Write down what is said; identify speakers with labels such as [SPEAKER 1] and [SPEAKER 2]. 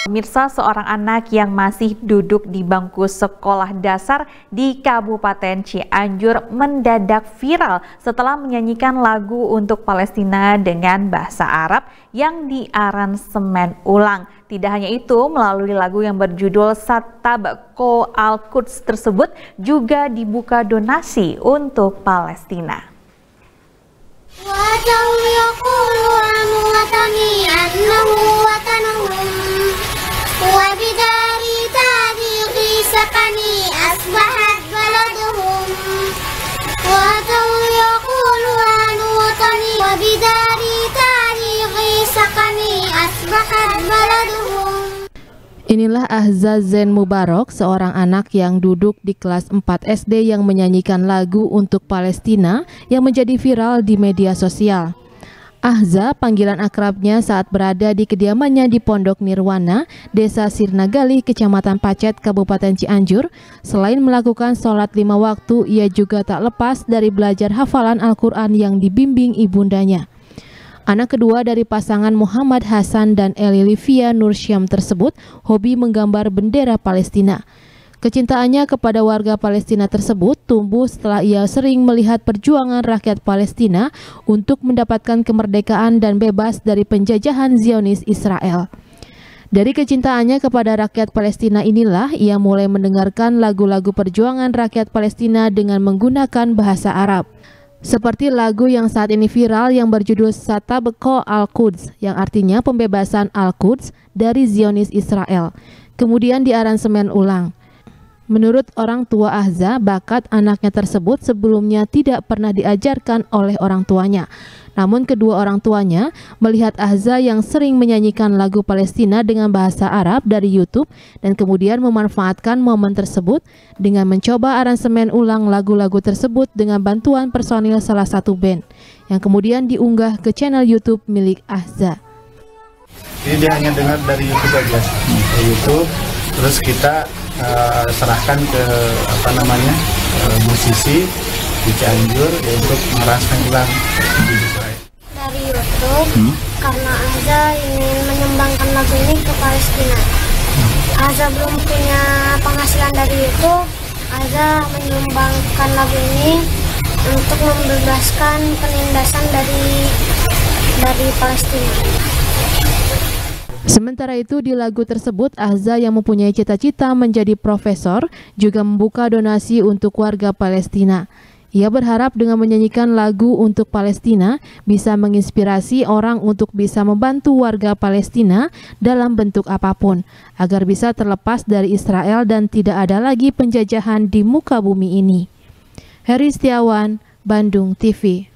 [SPEAKER 1] Pemirsa, seorang anak yang masih duduk di bangku sekolah dasar di Kabupaten Cianjur mendadak viral setelah menyanyikan lagu untuk Palestina dengan bahasa Arab yang diaransemen ulang. Tidak hanya itu, melalui lagu yang berjudul Satabko Al-Quds tersebut juga dibuka donasi untuk Palestina.
[SPEAKER 2] Inilah Ahza Zen Mubarak, seorang anak yang duduk di kelas 4 SD yang menyanyikan lagu untuk Palestina yang menjadi viral di media sosial. Ahza, panggilan akrabnya saat berada di kediamannya di Pondok Nirwana, Desa Sirnagali, Kecamatan Pacet, Kabupaten Cianjur. Selain melakukan sholat 5 waktu, ia juga tak lepas dari belajar hafalan Al-Quran yang dibimbing ibundanya. Anak kedua dari pasangan Muhammad Hasan dan Eli Livia Nursyam tersebut hobi menggambar bendera Palestina. Kecintaannya kepada warga Palestina tersebut tumbuh setelah ia sering melihat perjuangan rakyat Palestina untuk mendapatkan kemerdekaan dan bebas dari penjajahan Zionis Israel. Dari kecintaannya kepada rakyat Palestina inilah ia mulai mendengarkan lagu-lagu perjuangan rakyat Palestina dengan menggunakan bahasa Arab. Seperti lagu yang saat ini viral yang berjudul Satabko Al-Quds, yang artinya pembebasan Al-Quds dari Zionis Israel, kemudian diaransemen ulang. Menurut orang tua Ahza, bakat anaknya tersebut sebelumnya tidak pernah diajarkan oleh orang tuanya. Namun kedua orang tuanya melihat Ahza yang sering menyanyikan lagu Palestina dengan bahasa Arab dari YouTube dan kemudian memanfaatkan momen tersebut dengan mencoba aransemen ulang lagu-lagu tersebut dengan bantuan personil salah satu band yang kemudian diunggah ke channel YouTube milik Ahza.
[SPEAKER 3] Jadi dia hanya dengar dari YouTube aja, YouTube, terus kita serahkan ke musisi di Cianjur untuk merasakan ulang
[SPEAKER 4] dari YouTube karena Ahza ingin menyumbangkan lagu ini ke Palestina. Ahza belum punya penghasilan dari YouTube, Ahza menyumbangkan lagu ini untuk membebaskan penindasan dari Palestina.
[SPEAKER 2] Sementara itu di lagu tersebut Ahza yang mempunyai cita-cita menjadi profesor juga membuka donasi untuk warga Palestina. Ia berharap dengan menyanyikan lagu untuk Palestina bisa menginspirasi orang untuk bisa membantu warga Palestina dalam bentuk apapun agar bisa terlepas dari Israel dan tidak ada lagi penjajahan di muka bumi ini. Heri Setiawan, Bandung TV.